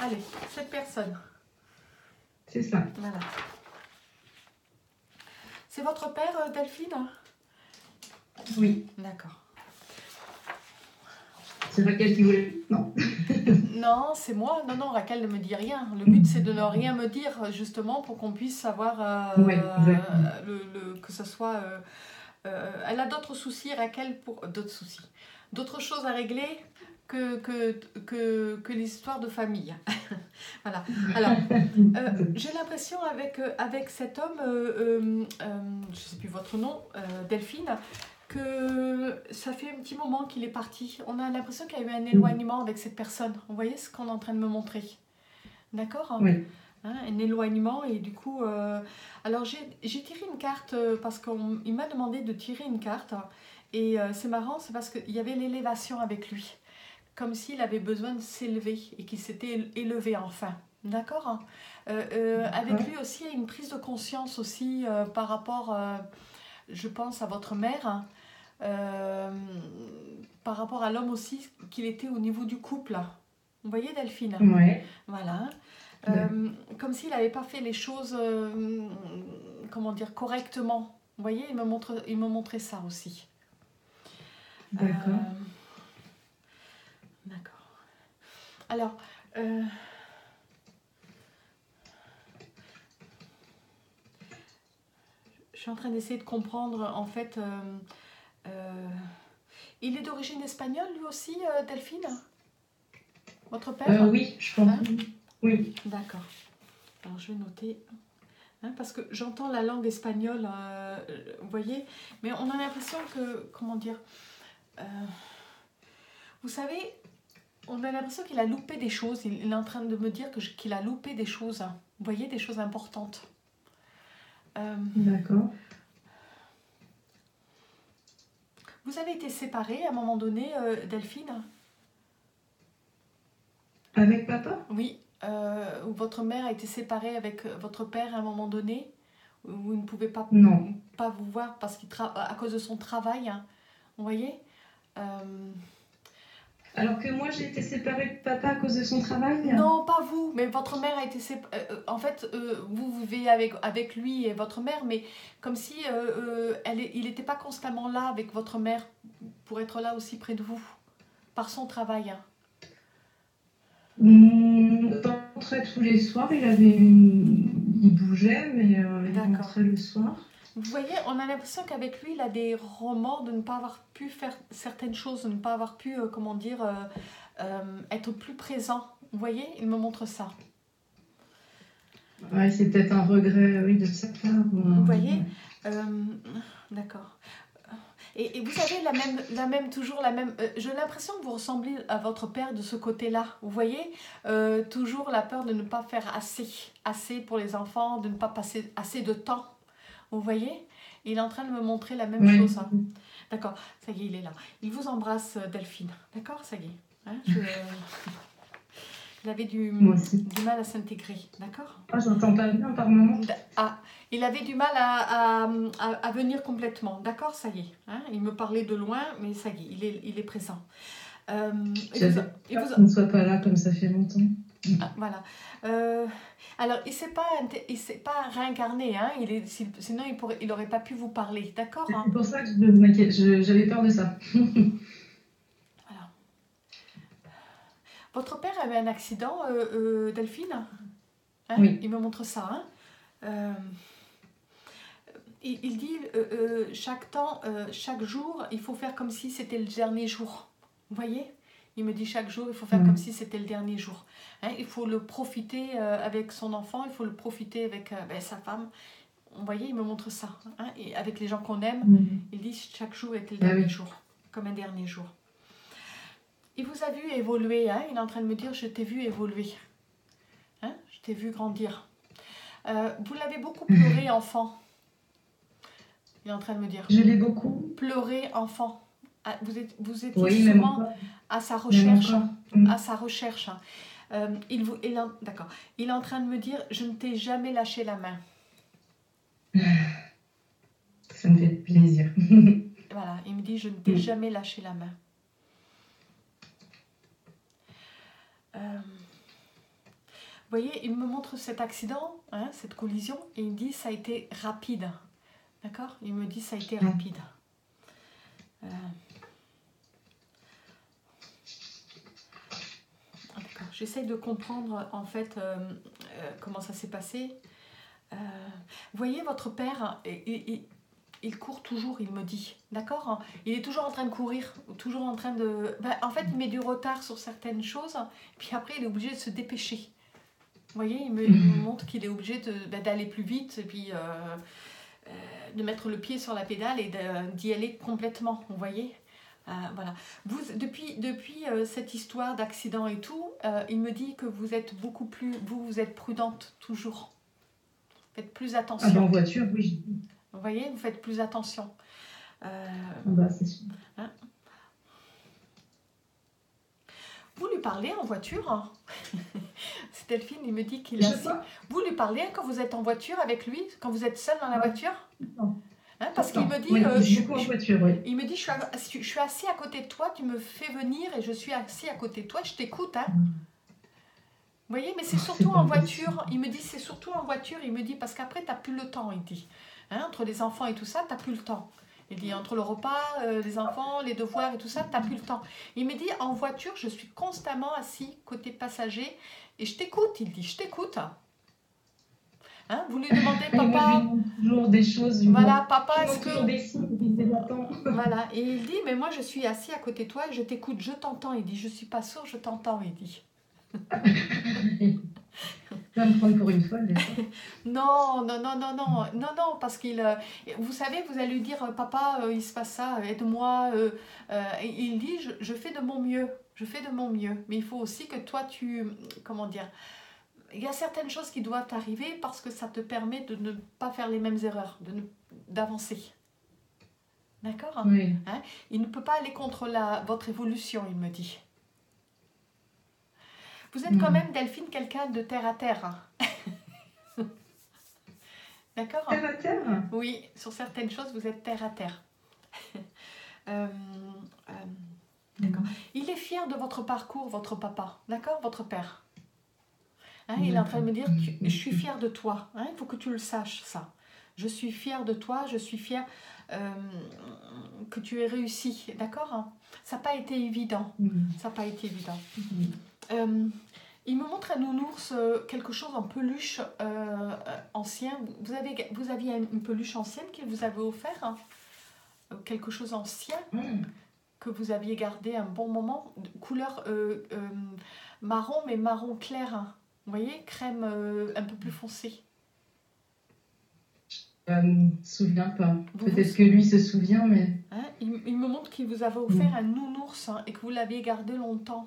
Allez, cette personne. C'est ça. Voilà. C'est votre père, Delphine? Oui. D'accord. C'est Raquel qui voulait. Non. Non, c'est moi. Non, Raquel ne me dit rien. Le but, c'est de ne rien me dire, justement, pour qu'on puisse savoir Oui, exactement. que ce soit... elle a d'autres soucis, Raquel, pour d'autres soucis. D'autres choses à régler que l'histoire de famille. Voilà. Alors, j'ai l'impression avec cet homme, je ne sais plus votre nom, Delphine, que ça fait un petit moment qu'il est parti. On a l'impression qu'il y a eu un éloignement avec cette personne. Vous voyez ce qu'on est en train de me montrer? D'accord? Oui. Hein, un éloignement et du coup... alors j'ai tiré une carte parce qu'il m'a demandé de tirer une carte. Et c'est marrant, c'est parce qu'il y avait l'élévation avec lui. Comme s'il avait besoin de s'élever et qu'il s'était élevé enfin. D'accord? Avec lui aussi, il y a une prise de conscience aussi par rapport, je pense, à votre mère. Par rapport à l'homme aussi qu'il était au niveau du couple. Vous voyez, Delphine? Ouais. Voilà. Comme s'il n'avait pas fait les choses, comment dire, correctement. Vous voyez, il me montrait ça aussi. D'accord. D'accord. Alors, je suis en train d'essayer de comprendre, en fait, il est d'origine espagnole, lui aussi, Delphine? Votre père? Oui, je pense. Hein? Oui. D'accord. Alors, je vais noter... Hein, parce que j'entends la langue espagnole, vous voyez, mais on a l'impression que, comment dire, vous savez, on a l'impression qu'il a loupé des choses, il est en train de me dire qu'il a loupé des choses, vous voyez, des choses importantes. D'accord. Vous avez été séparés à un moment donné, Delphine? Avec papa? Oui, ou votre mère a été séparée avec votre père à un moment donné, où vous ne pouvez pas, Non. pas vous voir parce à cause de son travail, hein, vous voyez. Alors que moi, j'ai été séparée de papa à cause de son travail? Non, pas vous, mais votre mère a été séparée. En fait, vous vivez avec lui et votre mère, mais comme si il n'était pas constamment là avec votre mère pour être là aussi près de vous, par son travail. Hein. Il rentrait tous les soirs, il bougeait, mais il rentrait le soir. Vous voyez, on a l'impression qu'avec lui, il a des remords de ne pas avoir pu faire certaines choses, de ne pas avoir pu, comment dire, être plus présent. Vous voyez, il me montre ça. Ouais, c'est peut-être un regret, oui, de sa part. Vous voyez, d'accord. Et vous savez, toujours la même... j'ai l'impression que vous ressemblez à votre père de ce côté-là. Vous voyez, toujours la peur de ne pas faire assez pour les enfants, de ne pas passer assez de temps. Vous voyez, il est en train de me montrer la même chose. Hein. D'accord, ça y est, il est là. Il vous embrasse, Delphine. D'accord, ça y est. Hein, il avait du mal à s'intégrer. D'accord. Ah, j'entends pas bien par moment. Ah, il avait du mal à venir complètement. D'accord, ça y est. Hein, il me parlait de loin, mais ça y est, il est présent. Qu'il ne soit pas là comme ça fait longtemps. Ah, voilà. Alors, il ne s'est pas réincarné, hein. Sinon il n'aurait pas pu vous parler, d'accord hein. C'est pour ça que j'avais peur de ça. Voilà. Votre père a eu un accident, Delphine hein. Oui. Il me montre ça. Hein. Il dit, chaque jour, il faut faire comme si c'était le dernier jour. Vous voyez ? Il me dit chaque jour, il faut faire comme si c'était le dernier jour. Hein, il faut le profiter avec son enfant, il faut le profiter avec sa femme. Vous voyez, il me montre ça. Hein, et avec les gens qu'on aime, il dit chaque jour était le dernier jour, comme un dernier jour. Il vous a vu évoluer. Hein, il est en train de me dire, je t'ai vu évoluer. Hein, je t'ai vu grandir. Vous l'avez beaucoup pleuré, enfant. Il est en train de me dire. Je l'ai beaucoup. Pleuré, enfant. Vous étiez souvent à sa recherche. À sa recherche. D'accord. Il est en train de me dire, je ne t'ai jamais lâché la main. Ça me fait plaisir. Voilà, il me dit, je ne t'ai jamais lâché la main. voyez, il me montre cet accident, hein, cette collision, et il me dit ça a été rapide. D'accord? Il me dit ça a été rapide. J'essaye de comprendre en fait comment ça s'est passé. Vous voyez, votre père, il court toujours, il me dit. D'accord? Il est toujours en train de courir, toujours en train de... en fait, il met du retard sur certaines choses, puis après, il est obligé de se dépêcher. Vous voyez, il me montre qu'il est obligé d'aller plus vite, et puis de mettre le pied sur la pédale et d'y aller complètement, vous voyez. Voilà. Vous, depuis cette histoire d'accident et tout, il me dit que vous êtes beaucoup plus... Vous êtes prudente, toujours. Faites plus attention. Ah ben en voiture, oui. Vous voyez, vous faites plus attention. C'est sûr. Hein? Vous lui parlez en voiture, hein? C'est Delphine, il me dit qu'il a... Vous lui parlez quand vous êtes en voiture avec lui, quand vous êtes seul dans la voiture? Non. Hein, parce qu'il me dit, oui, en voiture, oui. Il me dit, je suis assis à côté de toi, tu me fais venir et je suis assis à côté de toi, je t'écoute. Hein. Vous voyez, mais c'est surtout en voiture. Il me dit, c'est surtout en voiture. Il me dit, parce qu'après, tu n'as plus le temps, il dit. Hein, entre les enfants et tout ça, tu n'as plus le temps. Il dit, entre le repas, les enfants, les devoirs et tout ça, tu n'as plus le temps. Il me dit, en voiture, je suis constamment assis côté passager et je t'écoute. Il dit, je t'écoute. Hein, vous lui demandez, papa... toujours des choses. Voilà, papa, est-ce que... des signes, Voilà, et il dit, mais moi, je suis assis à côté de toi et je t'écoute, je t'entends. Il dit, je suis pas sourd, je t'entends, il dit. Tu vas me prendre pour une folle. Non, parce qu'il... vous savez, vous allez lui dire, papa, il se passe ça, aide-moi. Il dit, je fais de mon mieux, je fais de mon mieux. Mais il faut aussi que toi, comment dire, il y a certaines choses qui doivent arriver parce que ça te permet de ne pas faire les mêmes erreurs, d'avancer. D'accord? Oui. Hein? Il ne peut pas aller contre votre évolution, il me dit. Vous êtes quand même, Delphine, quelqu'un de terre à terre. D'accord? Terre à terre? Oui, sur certaines choses, vous êtes terre à terre. D'accord. Il est fier de votre parcours, votre papa. D'accord? Votre père. Hein, il est en train de me dire, je suis fière de toi. Hein, il faut que tu le saches, ça. Je suis fière de toi, je suis fière que tu aies réussi. D'accord? Ça n'a pas été évident. Ça n'a pas été évident. Il me montre un nounours, quelque chose en peluche ancien. Vous aviez une peluche ancienne qu'il vous avait offert, hein? Quelque chose ancien que vous aviez gardé un bon moment, couleur marron, mais marron clair. Hein. Vous voyez, crème un peu plus foncée. Je me souviens pas. Peut-être que lui se souvient, mais... Hein, il me montre qu'il vous avait offert un nounours, hein, et que vous l'aviez gardé longtemps.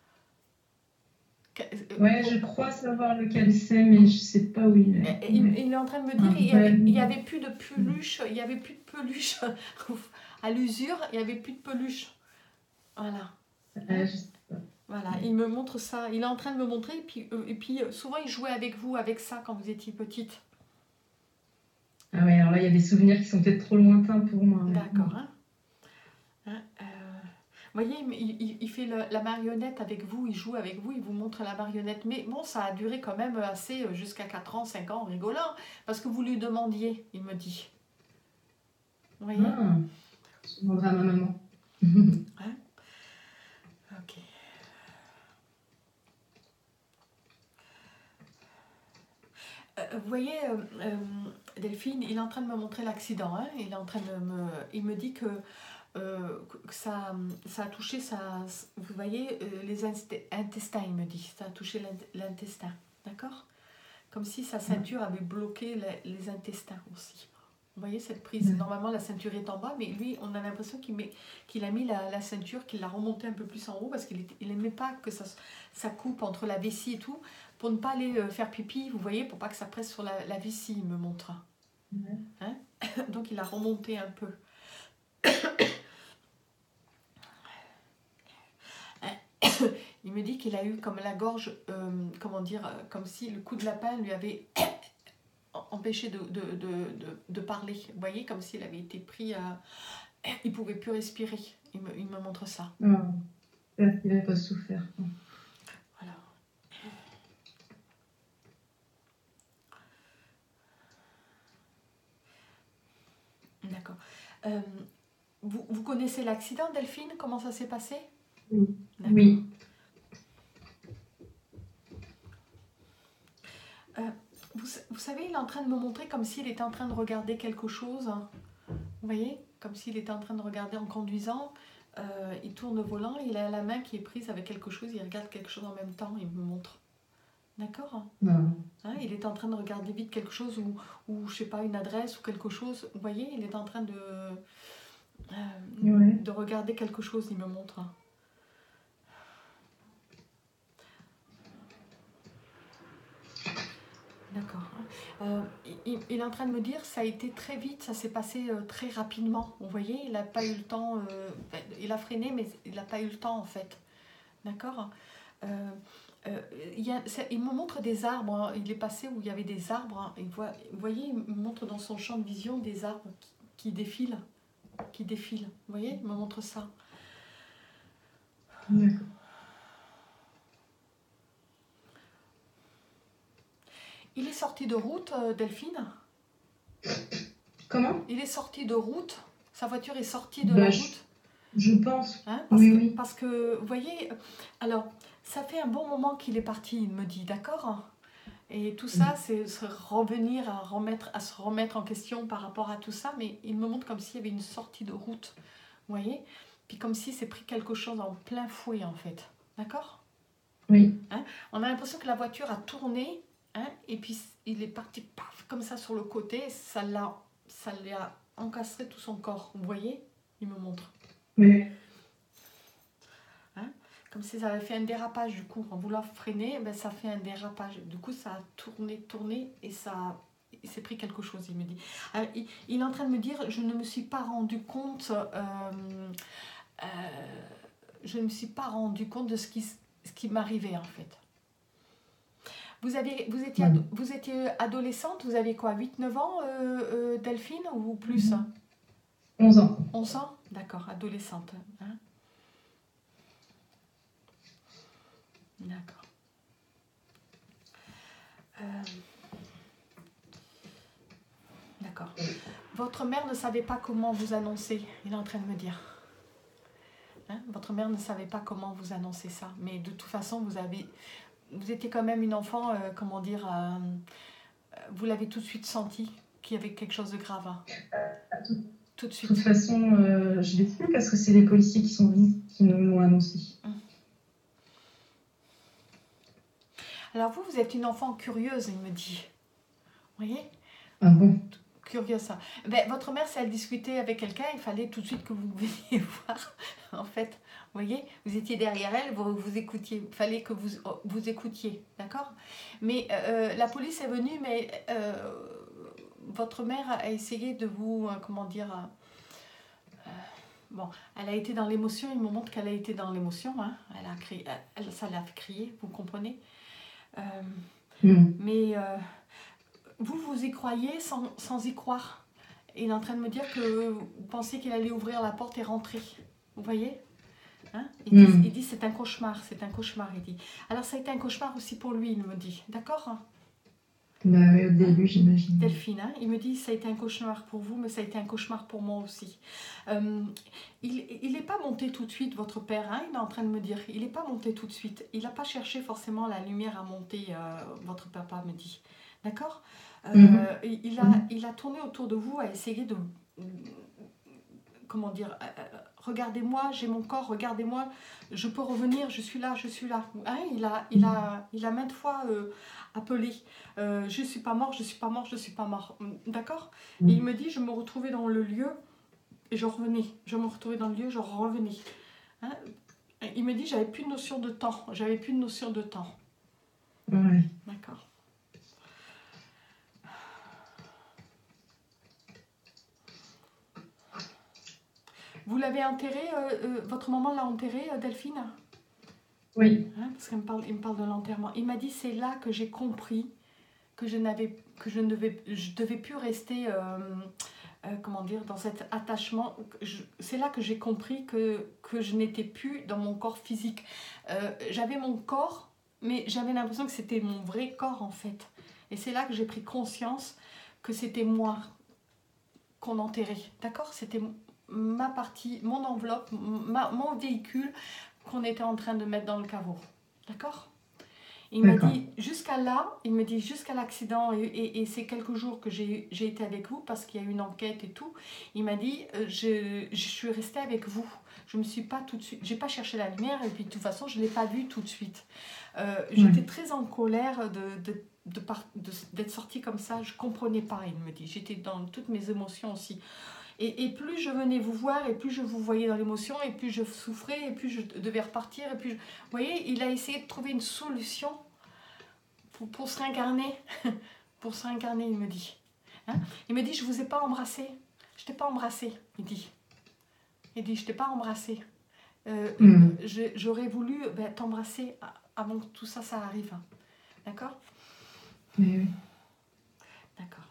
Ouais, je crois savoir lequel c'est, mais je sais pas où il est. Il est en train de me dire, il n'y avait plus de peluche, il n'y avait plus de peluche à l'usure, il n'y avait plus de peluche. Voilà. Je sais pas. Voilà, il me montre ça. Il est en train de me montrer, et puis souvent il jouait avec vous, avec ça, quand vous étiez petite. Ah ouais, alors là, il y a des souvenirs qui sont peut-être trop lointains pour moi. D'accord. Vous voyez, il fait la marionnette avec vous, il joue avec vous, il vous montre la marionnette. Mais bon, ça a duré quand même assez, jusqu'à 4 ans, 5 ans, rigolant, parce que vous lui demandiez, il me dit. Vous voyez? Je demanderai à ma maman. Hein? Ok. Vous voyez, Delphine, il est en train de me montrer l'accident. Hein? Il me dit que ça a touché vous voyez, les intestins, il me dit. Ça a touché l'intestin. D'accord? Comme si sa ceinture avait bloqué les intestins aussi. Vous voyez cette prise? Normalement, la ceinture est en bas, mais lui, on a l'impression qu'il a mis la ceinture, qu'il l'a remontée un peu plus en haut, parce qu'il n'aimait pas que ça coupe entre la vessie et tout, pour ne pas aller faire pipi, vous voyez, pour pas que ça presse sur la vessie, il me montre. Hein? Donc, il a remonté un peu. Il me dit qu'il a eu comme la gorge, comment dire, comme si le coup de lapin lui avait empêché de parler. Vous voyez, comme s'il avait été pris, il ne pouvait plus respirer. Il me montre ça. Il n'avait pas souffert. Voilà. Euh, vous connaissez l'accident, Delphine? Comment ça s'est passé? Oui. D'accord. Oui. Vous savez, il est en train de me montrer comme s'il était en train de regarder quelque chose. Vous voyez? Comme s'il était en train de regarder en conduisant. Il tourne le volant, il a la main qui est prise avec quelque chose, il regarde quelque chose en même temps, il me montre. D'accord? Non. Hein, il est en train de regarder vite quelque chose ou je sais pas, une adresse ou quelque chose. Vous voyez, il est en train Ouais. de regarder quelque chose, il me montre. D'accord. Il est en train de me dire, ça a été très vite, ça s'est passé très rapidement. Vous voyez, il n'a pas eu le temps, il a freiné, mais il n'a pas eu le temps en fait. D'accord. Il me montre des arbres, hein. Il est passé où il y avait des arbres. Hein. Vous voyez, il me montre dans son champ de vision des arbres qui défilent. Qui défilent. Vous voyez, il me montre ça. D'accord. Il est sorti de route, Delphine? Comment? Il est sorti de route? Sa voiture est sortie de Bah, la route? je pense. Hein, Oui. parce que, vous voyez, alors, ça fait un bon moment qu'il est parti, il me dit, d'accord? Et tout ça, c'est revenir à se remettre en question par rapport à tout ça, mais il me montre comme s'il y avait une sortie de route, vous voyez? Puis comme s'il s'est pris quelque chose en plein fouet, en fait. D'accord? Oui. Hein? On a l'impression que la voiture a tourné, hein, et puis il est parti, paf, comme ça sur le côté, ça lui a encastré tout son corps, vous voyez? Il me montre. Oui. Comme si ça avait fait un dérapage, du coup, en voulant freiner, ben, ça fait un dérapage. Du coup, ça a tourné, et il s'est pris quelque chose, il me dit. Alors, il est en train de me dire, je ne me suis pas rendu compte, je ne me suis pas rendu compte de ce qui m'arrivait, en fait. Vous étiez adolescente, vous avez quoi, 8-9 ans, Delphine, ou plus? 11 ans. 11 ans? D'accord, adolescente. Hein? D'accord. D'accord. Votre mère ne savait pas comment vous annoncer, il est en train de me dire. Hein? Votre mère ne savait pas comment vous annoncer ça. Mais de toute façon, vous étiez quand même une enfant, comment dire, vous l'avez tout de suite senti qu'il y avait quelque chose de grave. Hein? Tout de suite. De toute façon, je l'ai su parce que c'est les policiers qui sont venus, qui nous l'ont annoncé. Alors vous êtes une enfant curieuse, il me dit. Vous voyez? Ah bon? Curieuse, ça. Ben, votre mère, si elle discutait avec quelqu'un, il fallait tout de suite que vous veniez voir, en fait. Vous voyez, vous étiez derrière elle, vous écoutiez. Il fallait que vous écoutiez, d'accord? Mais la police est venue, mais votre mère a essayé de vous, comment dire... bon, elle a été dans l'émotion, il me montre qu'elle a été dans l'émotion. Hein. Elle a crié, ça l'a fait crier, vous comprenez? Mais vous y croyez sans y croire. Il est en train de me dire que vous pensiez qu'il allait ouvrir la porte et rentrer. Vous voyez? Hein? Il dit c'est un cauchemar, il dit. Alors ça a été un cauchemar aussi pour lui, il me dit. D'accord? Bah oui, au début, j'imagine. Delphine, hein? Il me dit ça a été un cauchemar pour vous, mais ça a été un cauchemar pour moi aussi. Il n'est pas monté tout de suite, votre père, hein? Il est en train de me dire. Il n'est pas monté tout de suite. Il n'a pas cherché forcément la lumière à monter, votre papa me dit. D'accord? Il a tourné autour de vous, à essayer de... Comment dire, regardez-moi, j'ai mon corps, regardez-moi, je peux revenir, je suis là. Hein, il a maintes fois appelé, je suis pas mort. D'accord? Et il me dit, je me retrouvais dans le lieu et je revenais. Hein? Il me dit, j'avais plus de notion de temps. Ouais. D'accord. Vous l'avez enterré, votre maman l'a enterré, Delphine? Oui. Hein, parce qu'il me parle de l'enterrement. Il m'a dit, c'est là que j'ai compris que je devais plus rester, comment dire, dans cet attachement. C'est là que j'ai compris que je n'étais plus dans mon corps physique. J'avais mon corps, mais j'avais l'impression que c'était mon vrai corps en fait. Et c'est là que j'ai pris conscience que c'était moi. qu'on enterrait, d'accord? C'était ma partie, mon enveloppe, mon véhicule qu'on était en train de mettre dans le caveau, d'accord? Il m'a dit jusqu'à là, il me dit jusqu'à l'accident et ces quelques jours que j'ai été avec vous parce qu'il y a eu une enquête et tout, il m'a dit je suis restée avec vous. Je me suis pas tout de suite, j'ai pas cherché la lumière et puis de toute façon je l'ai pas vu tout de suite. J'étais très en colère d'être sortie comme ça, je comprenais pas, il me dit. J'étais dans toutes mes émotions aussi. Et plus je venais vous voir, et plus je vous voyais dans l'émotion, et plus je souffrais, et plus je devais repartir. Et plus vous voyez, il a essayé de trouver une solution pour se réincarner. Pour se réincarner, il me dit. Hein, il me dit, je ne vous ai pas embrassé. Je ne t'ai pas embrassé, il dit. Il dit, je ne t'ai pas embrassé. J'aurais voulu t'embrasser avant que tout ça, ça arrive. D'accord? Oui. D'accord.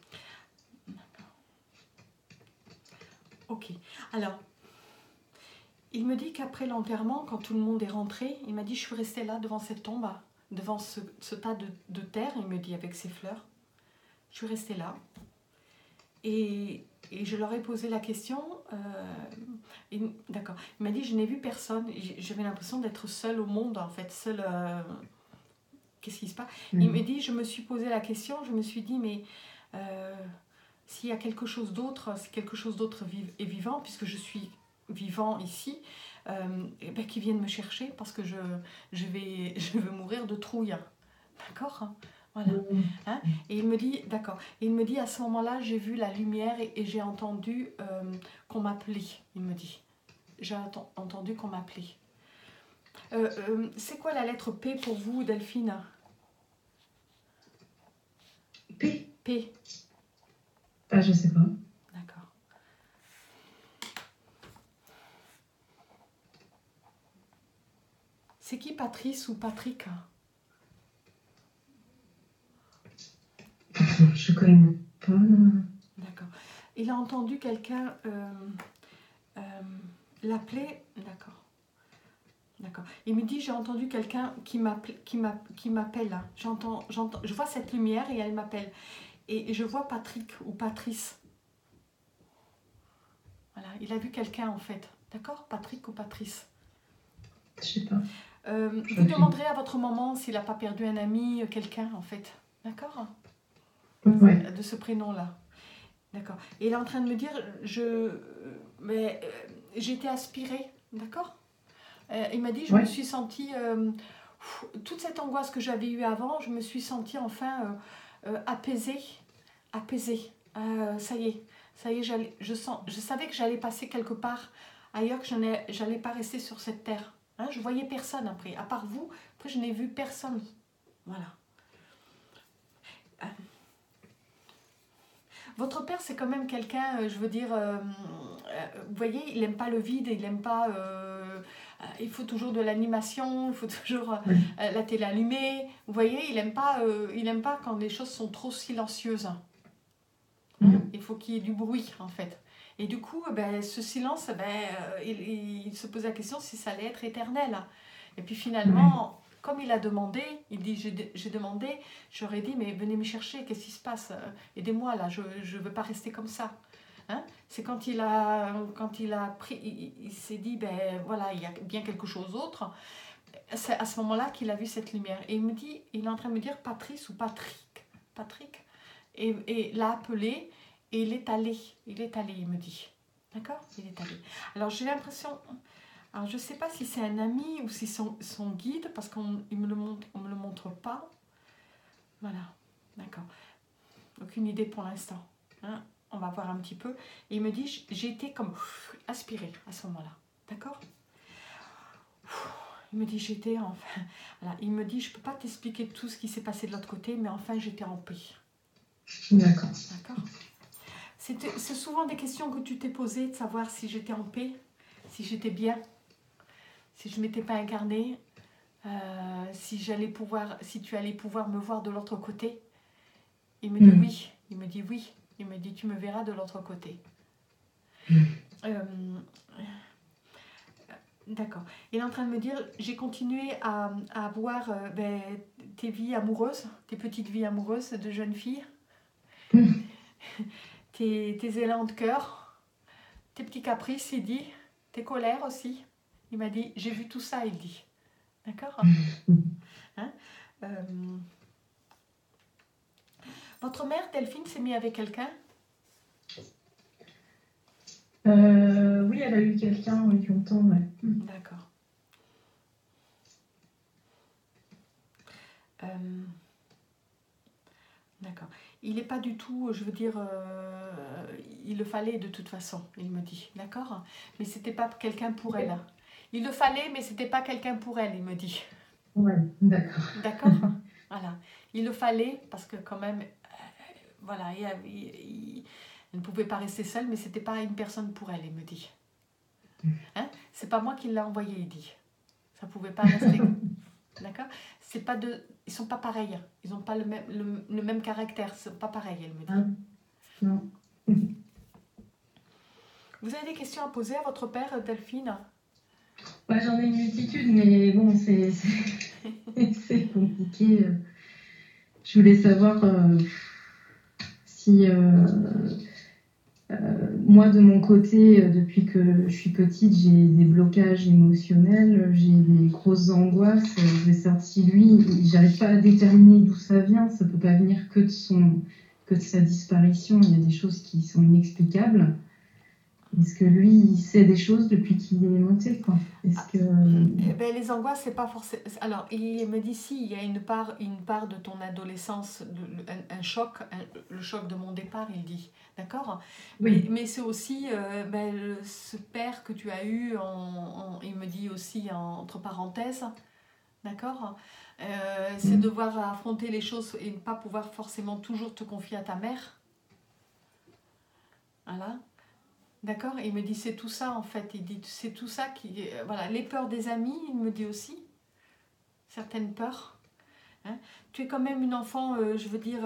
Ok. Alors, il me dit qu'après l'enterrement, quand tout le monde est rentré, il m'a dit, je suis restée là devant cette tombe, devant ce tas de terre, il me dit, avec ses fleurs. Je suis restée là. Et je leur ai posé la question. D'accord. Il m'a dit, je n'ai vu personne. J'avais l'impression d'être seule au monde, en fait. Seule... qu'est-ce qui se passe? Il me dit, je me suis posé la question, je me suis dit, mais... s'il y a quelque chose d'autre, si quelque chose d'autre est vivant, puisque je suis vivant ici, qu'ils viennent me chercher parce que je vais mourir de trouille. D'accord? Voilà. Hein? Et il me dit, d'accord. Et il me dit, à ce moment-là, j'ai vu la lumière et j'ai entendu qu'on m'appelait. Il me dit, j'ai entendu qu'on m'appelait. C'est quoi la lettre P pour vous, Delphine? P. P. Ah, je sais pas. D'accord. C'est qui, Patrice ou Patrick? Je connais pas. D'accord. Il a entendu quelqu'un l'appeler. D'accord. D'accord. Il me dit, j'ai entendu quelqu'un qui m'appelle. Je vois cette lumière et elle m'appelle. Et je vois Patrick ou Patrice. Voilà, il a vu quelqu'un en fait. D'accord? Patrick ou Patrice. Je sais pas. Vous demanderez à votre maman s'il n'a pas perdu un ami, quelqu'un en fait. D'accord? Ouais. De ce prénom-là. D'accord. Et il est en train de me dire, j'ai été aspirée. D'accord? Il m'a dit, je me suis sentie, toute cette angoisse que j'avais eue avant, je me suis sentie enfin apaisée. Ça y est, je savais que j'allais passer quelque part ailleurs, que j'allais pas rester sur cette terre. Hein, je voyais personne après, à part vous. Après, je n'ai vu personne. Voilà. Votre père, c'est quand même quelqu'un, je veux dire, vous voyez, il n'aime pas le vide, il n'aime pas... il faut toujours de l'animation, il faut toujours la télé allumée. Vous voyez, il n'aime pas quand les choses sont trop silencieuses. Il faut qu'il y ait du bruit, en fait. Et du coup, ce silence, il se pose la question si ça allait être éternel. Et puis finalement... Comme il a demandé, il dit, j'ai demandé, j'aurais dit, mais venez me chercher, qu'est-ce qui se passe? Aidez-moi là, je ne veux pas rester comme ça. Hein? C'est quand il a pris, il s'est dit, voilà, il y a bien quelque chose d'autre. C'est à ce moment-là qu'il a vu cette lumière. Et il me dit, il est en train de me dire Patrice ou Patrick. Et l'a appelé, et il est allé, il me dit. D'accord? Il est allé. Alors j'ai l'impression... Alors, je ne sais pas si c'est un ami ou si son guide, parce qu'on ne me le montre pas. Voilà, d'accord. Aucune idée pour l'instant. Hein, on va voir un petit peu. Et il me dit, j'ai été comme aspirée à ce moment-là. D'accord? Il me dit, j'étais enfin... Voilà, il me dit, je ne peux pas t'expliquer tout ce qui s'est passé de l'autre côté, mais enfin, j'étais en paix. D'accord. D'accord? C'est souvent des questions que tu t'es posées, de savoir si j'étais en paix, si j'étais bien. Si je ne m'étais pas incarnée, si tu allais pouvoir me voir de l'autre côté. Il me dit oui. Il me dit oui. Il me dit tu me verras de l'autre côté. D'accord. Il est en train de me dire j'ai continué à avoir tes vies amoureuses, tes petites vies amoureuses de jeunes filles. tes élans de cœur, tes petits caprices, il dit, tes colères aussi. Il m'a dit, j'ai vu tout ça, il dit. D'accord, hein? Votre mère, Delphine, s'est mise avec quelqu'un? Oui, elle a eu quelqu'un, oui, longtemps, ouais. D'accord. D'accord. Il n'est pas du tout, je veux dire, il le fallait de toute façon, il me dit. D'accord? Mais c'était pas quelqu'un pour elle. Il le fallait, mais c'était pas quelqu'un pour elle, il me dit. Ouais, d'accord. D'accord? Voilà. Il le fallait parce que quand même, voilà, il ne pouvait pas rester seul, mais c'était pas une personne pour elle, il me dit. Hein? C'est pas moi qui l'ai envoyé, il dit. Ça pouvait pas rester. D'accord? C'est pas de, ils sont pas pareils. Ils n'ont pas le même caractère. C'est pas pareil, elle me dit. Ah, non. Vous avez des questions à poser à votre père, Delphine? Ouais, j'en ai une multitude, mais bon, c'est compliqué. Je voulais savoir si moi, de mon côté, depuis que je suis petite, j'ai des blocages émotionnels, j'ai des grosses angoisses. Je vais savoir si lui, j'arrive pas à déterminer d'où ça vient. Ça peut pas venir que de sa disparition. Il y a des choses qui sont inexplicables. Est-ce que lui, il sait des choses depuis qu'il est monté, quoi? Est-ce que... Ben, les angoisses, c'est pas forcément... Alors, il me dit si, il y a une part de ton adolescence, un choc, le choc de mon départ, il dit. D'accord? Oui. Mais c'est aussi ce père que tu as eu, il me dit aussi entre parenthèses. D'accord? C'est devoir affronter les choses et ne pas pouvoir forcément toujours te confier à ta mère. Voilà. D'accord? Il me dit c'est tout ça en fait. Il dit c'est tout ça qui... voilà, les peurs des amis, il me dit aussi. Certaines peurs. Hein? Tu es quand même une enfant, je veux dire...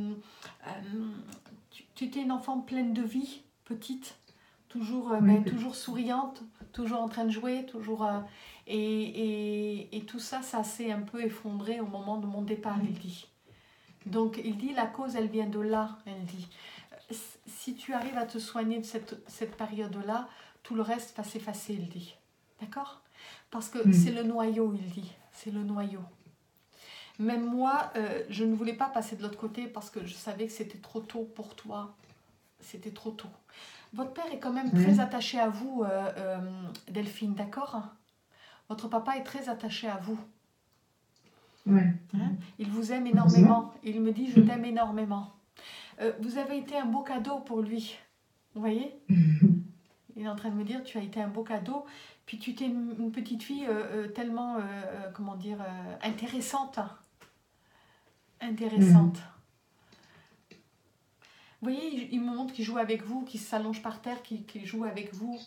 tu étais une enfant pleine de vie, petite. Toujours, Oui. toujours souriante, toujours en train de jouer, toujours... et tout ça, ça s'est un peu effondré au moment de mon départ, il dit. Donc il dit la cause, elle vient de là, elle dit. Si tu arrives à te soigner de cette période-là, tout le reste va s'effacer, il dit. D'accord? Parce que c'est le noyau, il dit. C'est le noyau. Même moi, je ne voulais pas passer de l'autre côté parce que je savais que c'était trop tôt pour toi. C'était trop tôt. Votre père est quand même très attaché à vous, Delphine, d'accord? Votre papa est très attaché à vous. Ouais. Hein? Il vous aime énormément. Il me dit, je t'aime énormément. Vous avez été un beau cadeau pour lui. Vous voyez? Il est en train de me dire, tu as été un beau cadeau. Puis tu étais une petite fille tellement, comment dire, intéressante. Intéressante. Vous voyez, il me montre qu'il joue avec vous, qu'il s'allonge par terre, qu'il joue avec vous.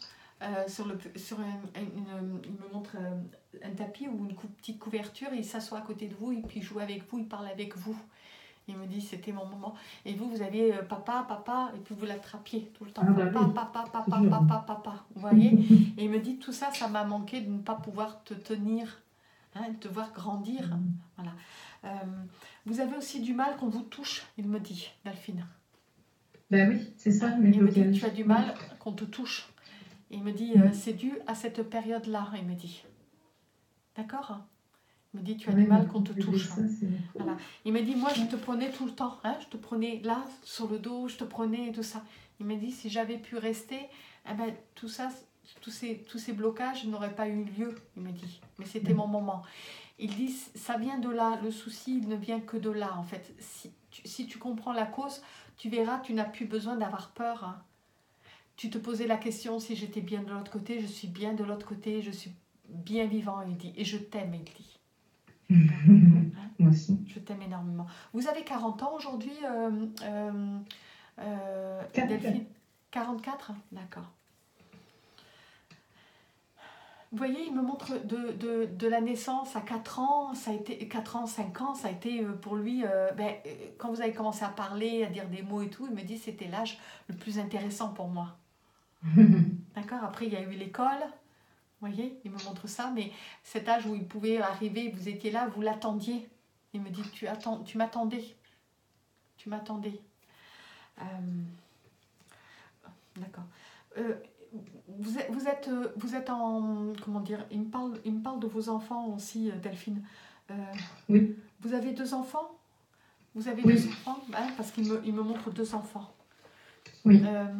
Il me montre un tapis ou une petite couverture. Il s'assoit à côté de vous et puis il joue avec vous, il parle avec vous. Il me dit, c'était mon moment. Et vous aviez papa, papa, et puis vous l'attrapiez tout le temps. Papa. Vous voyez? Et il me dit, tout ça, ça m'a manqué de ne pas pouvoir te tenir, hein, de te voir grandir. Voilà. Vous avez aussi du mal qu'on vous touche, il me dit, Delphine. Ben oui, c'est ça. Il me dit, tu as du mal qu'on te touche. Et il me dit, c'est dû à cette période-là, il me dit. D'accord? Il me dit, tu as du mal qu'on te touche. Ça, voilà. Il me dit, moi, je te prenais tout le temps. Hein, je te prenais là, sur le dos, je te prenais et tout ça. Il me dit, si j'avais pu rester, eh ben, tout ça, tous ces blocages n'auraient pas eu lieu, il me dit. Mais c'était mon moment. Il dit, ça vient de là. Le souci, il ne vient que de là, en fait. Si tu comprends la cause, tu verras, tu n'as plus besoin d'avoir peur. Hein. Tu te posais la question, si j'étais bien de l'autre côté, je suis bien de l'autre côté, je suis bien vivant, il dit. Et je t'aime, il dit. Hein? Moi aussi. Je t'aime énormément. Vous avez 40 ans aujourd'hui, Delphine? 44? D'accord. Vous voyez, il me montre de la naissance à 4 ans, ça a été 4 ans, 5 ans, ça a été pour lui, quand vous avez commencé à parler, à dire des mots et tout, il me dit c'était l'âge le plus intéressant pour moi. D'accord? Après, il y a eu l'école. Vous voyez, il me montre ça, mais cet âge où il pouvait arriver, vous étiez là, vous l'attendiez. Il me dit, tu m'attendais. Tu m'attendais. D'accord. Euh, vous êtes en... Comment dire? Il me parle de vos enfants aussi, Delphine. Euh, Oui, vous avez 2 enfants? Vous avez 2 oui, enfants? Parce il me montre 2 enfants. oui. Euh,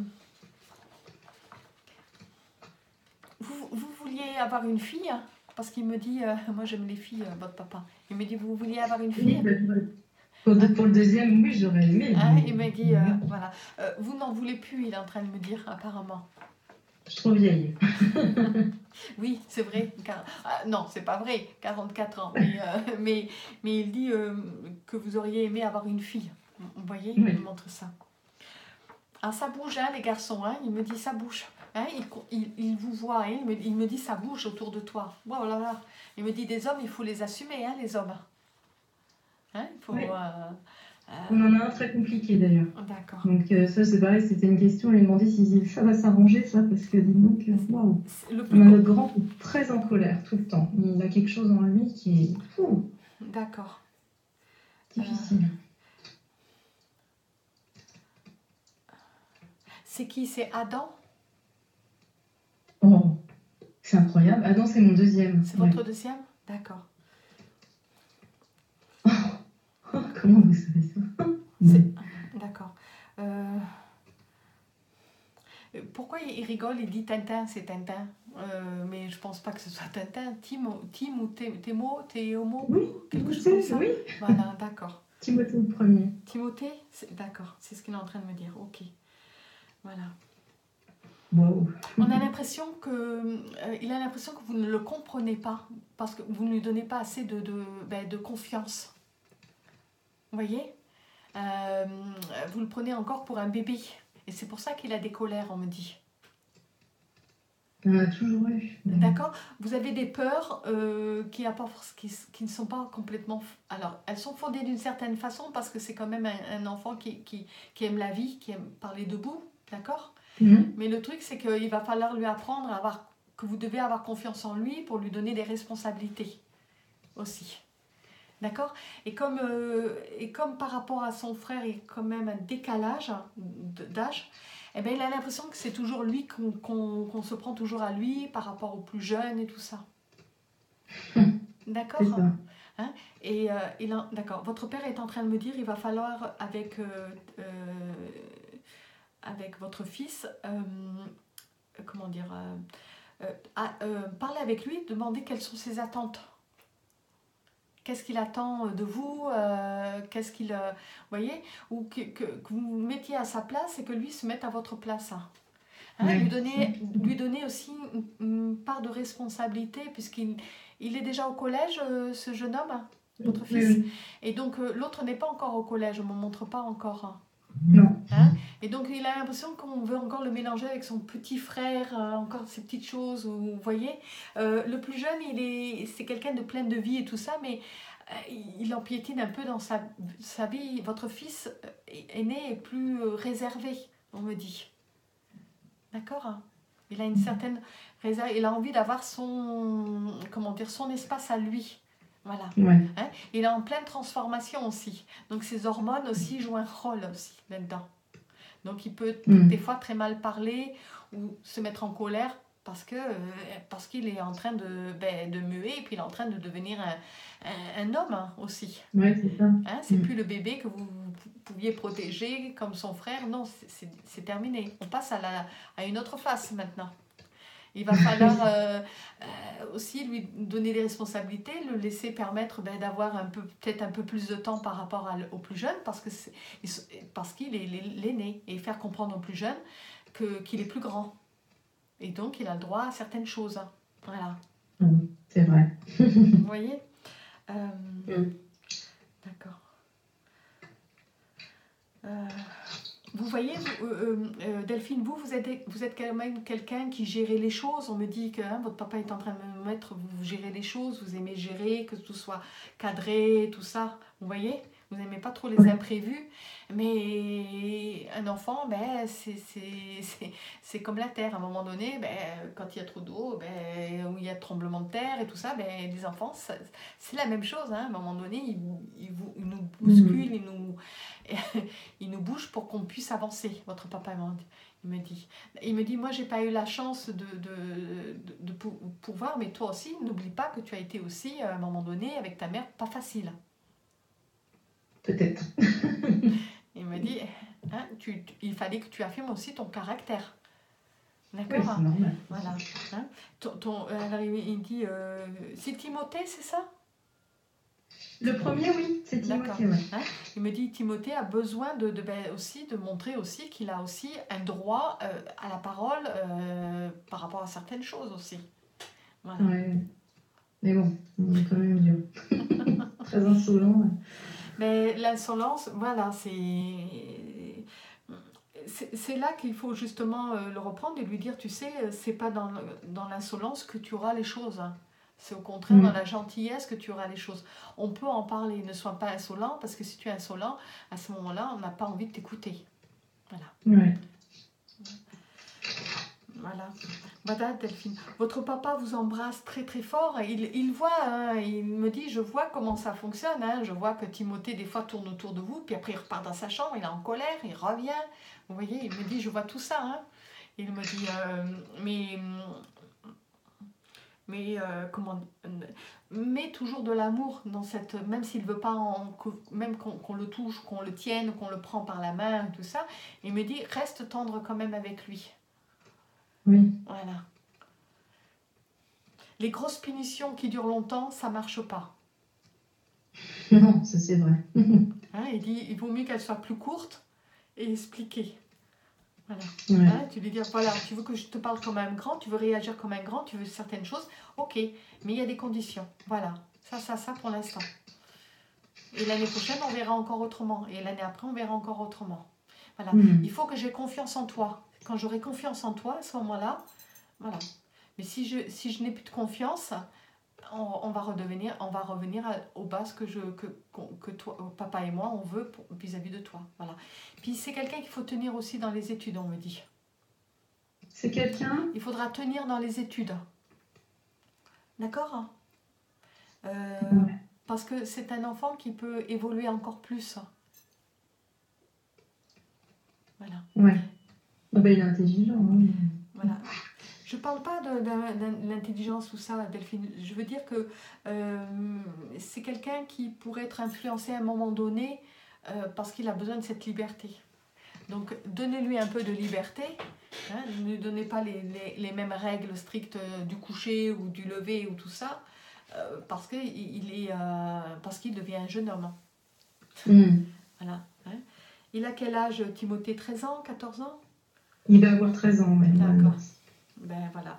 vous vouliez avoir une fille? Parce qu'il me dit, moi j'aime les filles, votre papa. Il me dit, vous vouliez avoir une Oui, fille? bah, pour, Hein? pour le deuxième, oui, j'aurais aimé, Il me dit, mais voilà. Vous n'en voulez plus, il est en train de me dire, apparemment. je suis trop vieille. Oui, c'est vrai. Non, c'est pas vrai, 44 ans. Mais il dit que vous auriez aimé avoir une fille. Vous voyez, il me Oui, montre ça. Ah, ça bouge, hein, les garçons. Hein, il me dit, ça bouge. Hein, il vous voit. Hein, il me dit, ça bouge autour de toi. Oh là là. Il me dit, des hommes, il faut les assumer, hein, les hommes. Hein, il faut... oui. On en a un très compliqué d'ailleurs. D'accord. Donc ça c'est pareil, c'était une question, on lui a demandé si ça va s'arranger ça, parce que dis donc, waouh. Le On plus a notre grand qui est très en colère tout le temps. Il a quelque chose en lui qui est D'accord. difficile. C'est qui? C'est Adam? Oh, c'est incroyable. Ah non, c'est mon deuxième. C'est Ouais. votre deuxième? D'accord. Comment vous savez ça? D'accord. Pourquoi il rigole? Il dit Tintin, c'est Tintin. Mais je pense pas que ce soit Tintin. Tim ou Théomo, Oui, quelque chose comme ça. oui. Voilà, d'accord. Timothée le premier. Timothée, d'accord, c'est ce qu'il est en train de me dire. Ok, voilà. Wow. On a l'impression que, il a l'impression que vous ne le comprenez pas parce que vous ne lui donnez pas assez de confiance. Vous voyez? Vous le prenez encore pour un bébé. Et c'est pour ça qu'il a des colères, on me dit. On a toujours eu. D'accord? Vous avez des peurs qui ne sont pas complètement... Alors, elles sont fondées d'une certaine façon parce que c'est quand même un enfant qui aime la vie, qui aime parler debout. D'accord? Mais le truc, c'est qu'il va falloir lui apprendre que vous devez avoir confiance en lui pour lui donner des responsabilités aussi. D'accord? Et comme par rapport à son frère, il y a quand même un décalage d'âge, eh bien, il a l'impression que c'est toujours lui qu'on se prend toujours à lui par rapport aux plus jeunes et tout ça. D'accord? C'est ça. Hein? D'accord. Votre père est en train de me dire il va falloir, avec votre fils, comment dire, parler avec lui, demander quelles sont ses attentes. Qu'est-ce qu'il attend de vous, qu'est-ce qu'il... voyez, ou que vous vous mettiez à sa place et que lui se mette à votre place. Hein, Ouais, lui donner aussi une part de responsabilité, puisqu'il est déjà au collège, ce jeune homme, votre fils. Oui. Et donc, l'autre n'est pas encore au collège, on ne me montre pas encore. Non. Hein? Et donc, il a l'impression qu'on veut encore le mélanger avec son petit frère, encore ces petites choses, vous voyez. Le plus jeune, c'est quelqu'un de plein de vie et tout ça, mais il en piétine un peu dans sa vie. Votre fils aîné est plus réservé, on me dit. D'accord? Il a une certaine réserve, il a envie d'avoir son espace à lui. Voilà. Ouais. Hein? Il est en pleine transformation aussi. Donc ses hormones aussi jouent un rôle aussi là-dedans. Donc il peut des fois très mal parler ou se mettre en colère parce qu'il est en train de muer et puis il est en train de devenir un homme aussi. Ouais, c'est ça. Hein? C'est plus le bébé que vous pouviez protéger comme son frère. Non, c'est terminé. On passe à une autre phase maintenant. Il va falloir aussi lui donner des responsabilités, le laisser permettre d'avoir peut-être un peu plus de temps par rapport aux plus jeunes parce qu'il est l'aîné et faire comprendre aux plus jeunes qu'il est plus grand. Et donc, il a le droit à certaines choses. Voilà. C'est vrai. Vous voyez? D'accord. Vous voyez, Delphine, vous êtes quand même quelqu'un qui gérait les choses. On me dit que votre papa est en train de me mettre, vous gérez les choses, vous aimez gérer, que tout soit cadré, tout ça. Vous voyez? Vous n'aimez pas trop les imprévus. Mais un enfant, c'est comme la terre. À un moment donné, quand il y a trop d'eau, ou il y a tremblement de terre et tout ça, les enfants, c'est la même chose. Hein. À un moment donné, ils nous bousculent, ils nous bougent bouge pour qu'on puisse avancer, votre papa il me dit, moi j'ai pas eu la chance de pouvoir, mais toi aussi, n'oublie pas que tu as été aussi, à un moment donné, avec ta mère, pas facile. Peut-être. Il me dit, hein, il fallait que tu affirmes aussi ton caractère. Oui, D'accord? c'est normal. Voilà. Hein? Alors il dit, c'est Timothée, c'est ça? Le premier, oui, c'est D'accord. Timothée, ouais. Hein? Il me dit, Timothée a besoin aussi de montrer aussi qu'il a aussi un droit à la parole par rapport à certaines choses aussi. Voilà. Ouais. Mais bon, il est quand même vieux. Très insolent. Ouais. Mais l'insolence, voilà, c'est là qu'il faut justement le reprendre et lui dire, tu sais, c'est pas dans l'insolence que tu auras les choses. Hein. C'est au contraire dans la gentillesse que tu auras les choses. On peut en parler, ne sois pas insolent, parce que si tu es insolent, à ce moment-là, on n'a pas envie de t'écouter. Voilà. Ouais. Voilà. Voilà, Delphine. Votre papa vous embrasse très très fort. Il voit, hein, il me dit, je vois comment ça fonctionne. Hein. Je vois que Timothée, des fois, tourne autour de vous, puis après, il repart dans sa chambre, il est en colère, il revient. Vous voyez, il me dit, je vois tout ça. Hein. Il me dit, comment, mets toujours de l'amour dans cette, même s'il veut pas, même qu'on le touche, qu'on le tienne, qu'on le prend par la main, tout ça. Il me dit, reste tendre quand même avec lui. Oui. Voilà. Les grosses punitions qui durent longtemps, ça marche pas. Non, ça c'est vrai. Hein, il dit, il vaut mieux qu'elles soient plus courtes et expliquées. Voilà. Ouais. Hein, tu lui dis, voilà, tu veux que je te parle comme un grand, tu veux réagir comme un grand, tu veux certaines choses, ok, mais il y a des conditions. Voilà, ça pour l'instant. Et l'année prochaine, on verra encore autrement. Et l'année après, on verra encore autrement. Voilà. Il faut que j'ai confiance en toi. Quand j'aurai confiance en toi, à ce moment-là, voilà. Mais si je n'ai plus de confiance, on va revenir aux bases que toi, papa et moi, on veut vis-à-vis de toi. Voilà. Puis c'est quelqu'un qu'il faut tenir aussi dans les études, on me dit. C'est quelqu'un? Il faudra tenir dans les études. D'accord? Parce que c'est un enfant qui peut évoluer encore plus. Voilà. Ouais. Oh ben, il est intelligent. Hein. Voilà. Je ne parle pas de l'intelligence ou ça, Delphine. Je veux dire que c'est quelqu'un qui pourrait être influencé à un moment donné parce qu'il a besoin de cette liberté. Donc, donnez-lui un peu de liberté. Hein, ne lui donnez pas les mêmes règles strictes du coucher ou du lever ou tout ça, parce qu'il devient un jeune homme. Voilà. Hein. Il a quel âge, Timothée? 13 ans, 14 ans? Il va avoir 13 ans, ouais. D'accord. Ben voilà.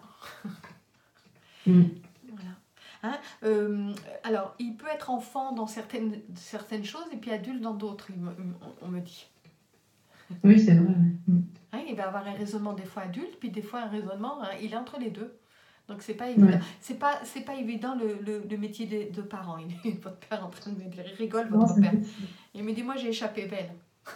Voilà. Hein, alors, il peut être enfant dans certaines choses et puis adulte dans d'autres, on me dit. Oui, c'est vrai. Hein, il va avoir un raisonnement des fois adulte, puis des fois un raisonnement, hein, il est entre les deux. Donc c'est pas évident. Ouais. C'est pas évident le métier de parent. Il est votre père en train de me dire, il rigole votre père. Il me dit, moi j'ai échappé belle.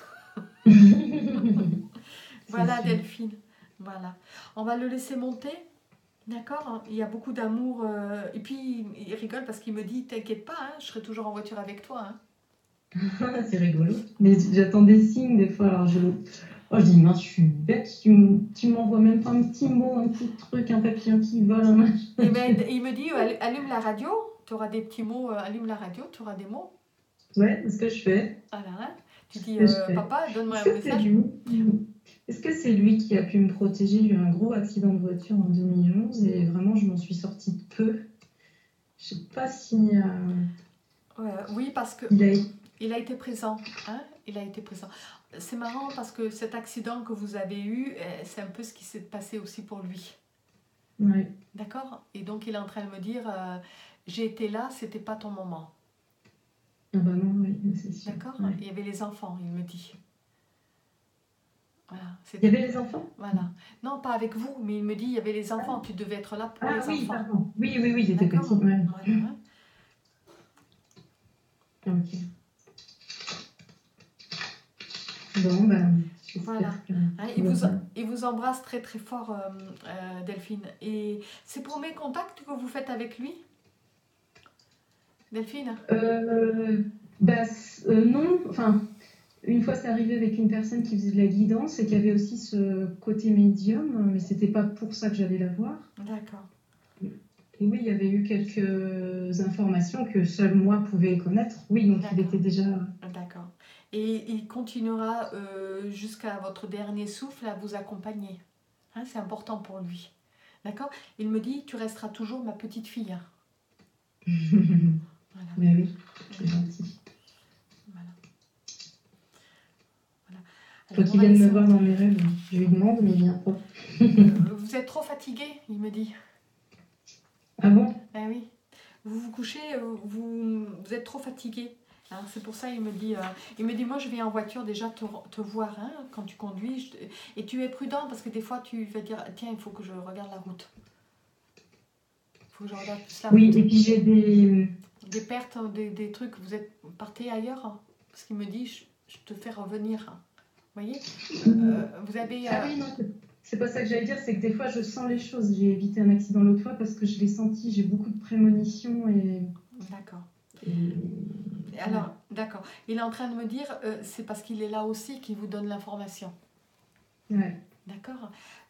Voilà Delphine. Voilà. On va le laisser monter. D'accord, il y a beaucoup d'amour. Et puis, il rigole parce qu'il me dit, t'inquiète pas, hein, je serai toujours en voiture avec toi. Hein. C'est rigolo. Mais j'attends des signes des fois. Alors je dis, mince, je suis bête, tu m'envoies même pas un petit mot, un petit truc, un papillon qui vole. Et ben, il me dit, allume la radio, tu auras des petits mots, allume la radio, tu auras des mots. Ouais, c'est ce que je fais. Voilà, hein. Tu dis, papa, donne-moi un message. Est-ce que c'est lui qui a pu me protéger? J'ai eu un gros accident de voiture en 2011 et vraiment je m'en suis sortie de peu. Je sais pas si... oui, parce que il a été présent. Hein, il a été présent. C'est marrant parce que cet accident que vous avez eu, c'est un peu ce qui s'est passé aussi pour lui. Oui. D'accord? Et donc il est en train de me dire, j'ai été là, c'était pas ton moment. Ah bah non, oui, c'est sûr. D'accord? Ouais. Il y avait les enfants, il me dit. Voilà, il y avait les enfants? Voilà. Non, pas avec vous, mais il me dit, il y avait les enfants, tu devais être là pour les enfants. Ah oui, pardon. Oui, j'étais petite. Ouais. Voilà. Ok. Bon, ben... Voilà. Hein, il vous embrasse très très fort, Delphine. Et c'est pour mes contacts que vous faites avec lui, Delphine? Non, enfin... Une fois, c'est arrivé avec une personne qui faisait de la guidance et qui avait aussi ce côté médium, mais c'était pas pour ça que j'allais la voir. D'accord. Et oui, il y avait eu quelques informations que seul moi pouvais connaître. Oui, donc il était déjà... D'accord. Et il continuera jusqu'à votre dernier souffle à vous accompagner. Hein, c'est important pour lui. D'accord? Il me dit, tu resteras toujours ma petite fille. Voilà. Mais oui, c'est gentil. Voilà. Voilà. Faut qu'il vienne me voir dans mes rêves. Je lui demande, mais il vient pas. Vous êtes trop fatigué, il me dit. Ah bon? Ah oui. Vous vous couchez, vous êtes trop fatigué. Hein, c'est pour ça il me dit, moi je viens en voiture déjà te voir hein, quand tu conduis. Et tu es prudent parce que des fois tu vas dire, tiens, il faut que je regarde la route. Il faut que je regarde plus la route. Oui, et puis j'ai des pertes, des trucs. Vous partez ailleurs hein, parce qu'il me dit, je te fais revenir. Hein. Vous voyez vous avez... Ah oui, non, c'est pas ça que j'allais dire, c'est que des fois je sens les choses. J'ai évité un accident l'autre fois parce que je l'ai senti, j'ai beaucoup de prémonitions et... D'accord. Alors, d'accord. Il est en train de me dire, c'est parce qu'il est là aussi qu'il vous donne l'information. Ouais. D'accord.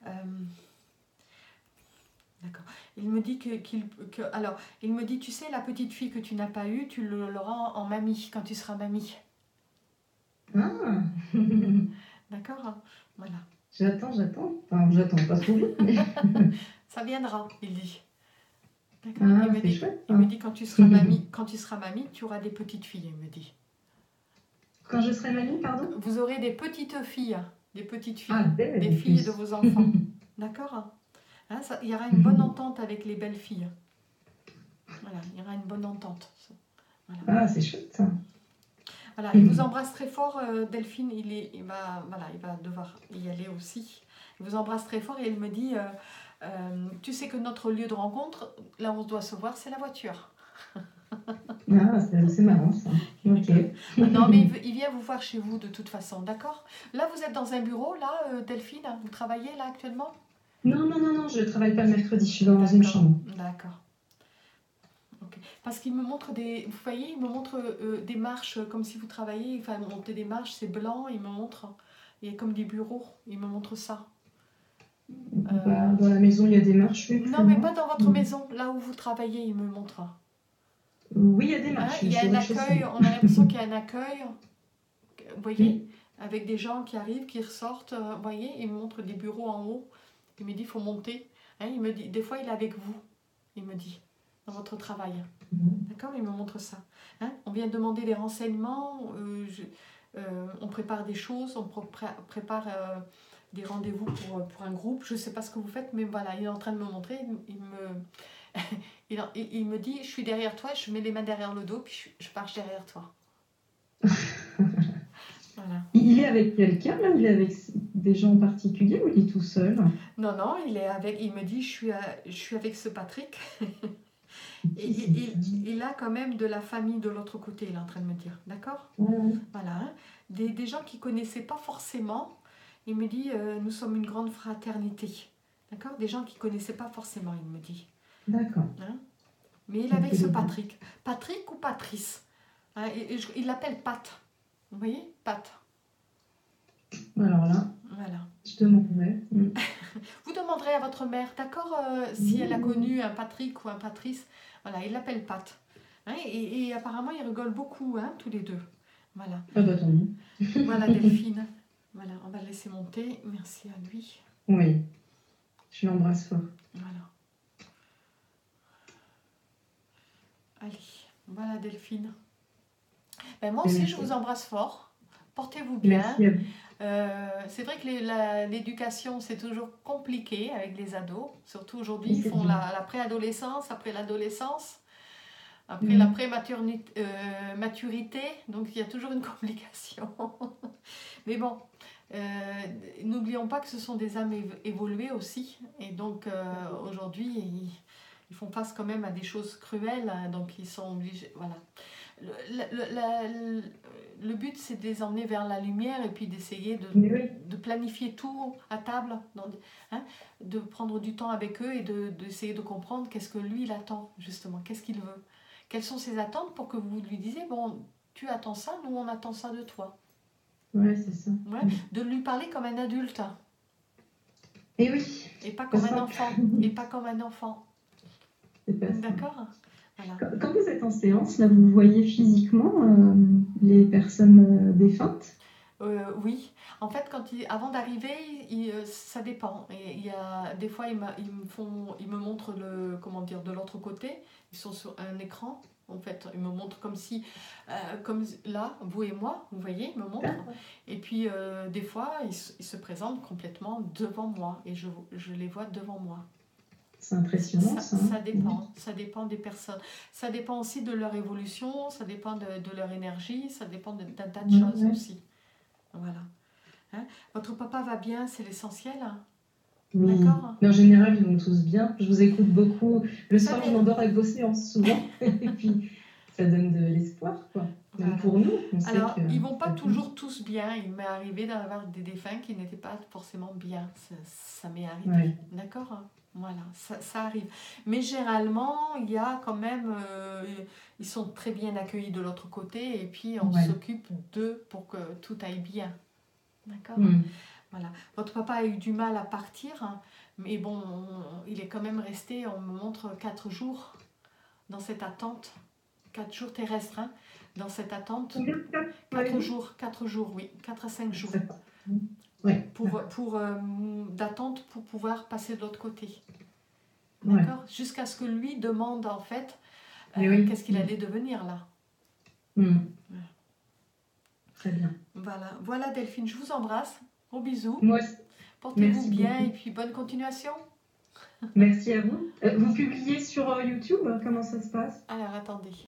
D'accord. Il me dit alors, il me dit, tu sais, la petite fille que tu n'as pas eue, tu l'auras en mamie, quand tu seras mamie. Ah. D'accord. Voilà. J'attends. Enfin, j'attends pas trop vite, mais... Ça viendra, il dit. D'accord. Ah, il me dit, quand tu seras mamie, tu auras des petites filles, il me dit. Quand je serai mamie, pardon? Vous aurez des petites filles. Des des filles de vos enfants. D'accord. Hein, il y aura une bonne entente avec les belles filles. Voilà, il y aura une bonne entente. Voilà. Ah, c'est chouette ça. Voilà, il vous embrasse très fort, Delphine. Il va devoir y aller aussi. Il vous embrasse très fort et il me dit, tu sais que notre lieu de rencontre, là où on doit se voir, c'est la voiture. Ah, c'est marrant ça. Ok. Non, mais il vient vous voir chez vous de toute façon, d'accord? Là, vous êtes dans un bureau, là, Delphine, vous travaillez là actuellement? Non, je ne travaille pas le mercredi, je suis dans une chambre. D'accord. Okay. Parce qu'il me montre des... Vous voyez, il me montre des marches comme si vous travaillez, enfin, monter des marches, c'est blanc, il me montre. Il y a comme des bureaux, il me montre ça. Dans la maison, il y a des marches. Oui, non, mais pas dans votre maison, là où vous travaillez, il me montre. Oui, il y a des marches. Il y a un accueil, on a l'impression qu'il y a un accueil, vous voyez, avec des gens qui arrivent, qui ressortent, vous voyez, il me montre des bureaux en haut. Il me dit, il faut monter. Hein, il me dit, des fois, il est avec vous, il me dit, dans votre travail. D'accord, il me montre ça. Hein, on vient demander des renseignements, on prépare des choses, on prépare des rendez-vous pour un groupe. Je ne sais pas ce que vous faites, mais voilà, il est en train de me montrer. Il me dit, je suis derrière toi, je mets les mains derrière le dos, puis je marche derrière toi. Voilà. Il est avec quelqu'un, là? Il est avec des gens en particulier ou il est tout seul? Non, il me dit, je suis avec ce Patrick. Et il a quand même de la famille de l'autre côté, il est en train de me dire, d'accord? Voilà, hein. Des gens qu'il ne connaissait pas forcément. Il me dit, nous sommes une grande fraternité, d'accord? Des gens qu'il ne connaissait pas forcément, il me dit. D'accord. Hein? Mais il est avec ce Patrick. Patrick ou Patrice? Hein, il l'appelle Pat. Vous voyez? Pat. Alors là, voilà. Je demanderai. Vous demanderez à votre mère, d'accord, si elle a connu un Patrick ou un Patrice. Voilà, il l'appelle Pat. Hein, et apparemment, ils rigolent beaucoup, hein, tous les deux. Voilà. Ah bah tant mieux. Voilà, Delphine. Voilà, on va le laisser monter. Merci à lui. Oui, je l'embrasse fort. Voilà. Allez, voilà Delphine. Ben, moi aussi, je vous embrasse fort. Portez-vous bien. Merci à vous. C'est vrai que l'éducation, c'est toujours compliqué avec les ados. Surtout aujourd'hui, ils font la préadolescence, après l'adolescence, après la prématurité. Donc, il y a toujours une complication. Mais bon, n'oublions pas que ce sont des âmes évoluées aussi. Et donc, aujourd'hui, ils font face quand même à des choses cruelles. Hein, donc, ils sont obligés... Voilà. Le but, c'est de les emmener vers la lumière et puis d'essayer de planifier tout à table, de prendre du temps avec eux et d'essayer de comprendre qu'est-ce que lui, il attend, justement, qu'est-ce qu'il veut. Quelles sont ses attentes pour que vous lui disiez, bon, tu attends ça, nous, on attend ça de toi. Ouais, c'est ça. Ouais, de lui parler comme un adulte Et oui, et pas c'est comme pas un simple. enfant. Et pas comme un enfant. C'est pas simple. D'accord? Voilà. Quand vous êtes en séance, là, vous voyez physiquement les personnes défuntes? Oui, en fait, avant d'arriver, ça dépend. Et il y a des fois, ils me montrent comment dire, de l'autre côté. Ils sont sur un écran. En fait, ils me montrent comme là, vous et moi, vous voyez, ils me montrent. Et puis, des fois, ils se présentent complètement devant moi et je les vois devant moi. C'est impressionnant, ça. Ça dépend des personnes. Ça dépend aussi de leur évolution, ça dépend de leur énergie, ça dépend d'un tas de choses aussi. Voilà. Hein? Votre papa va bien, c'est l'essentiel. Oui, d'accord. Mais en général, ils vont tous bien. Je vous écoute beaucoup. Le soir, je m'endors avec vos séances souvent. Et puis, ça donne de l'espoir, quoi. Même Voilà. pour nous, on sait Alors, que ils vont pas toujours tous bien. Il m'est arrivé d'avoir des défunts qui n'étaient pas forcément bien. Ça m'est arrivé. Ouais. D'accord. Voilà, ça arrive. Mais généralement, il y a quand même... ils sont très bien accueillis de l'autre côté et puis on s'occupe d'eux pour que tout aille bien. D'accord. Voilà. Votre papa a eu du mal à partir, mais bon, il est quand même resté, on me montre 4 jours dans cette attente. 4 jours terrestres, hein, dans cette attente. 4 jours, oui, 4 à 5 jours. D'attente pour pouvoir passer de l'autre côté. D'accord. Jusqu'à ce que lui demande en fait qu'est-ce qu'il allait devenir là. Très bien. Voilà Delphine, je vous embrasse. Gros bisous. Moi, portez-vous bien et puis bonne continuation. Merci à vous. Vous publiez sur YouTube, comment ça se passe? Alors attendez.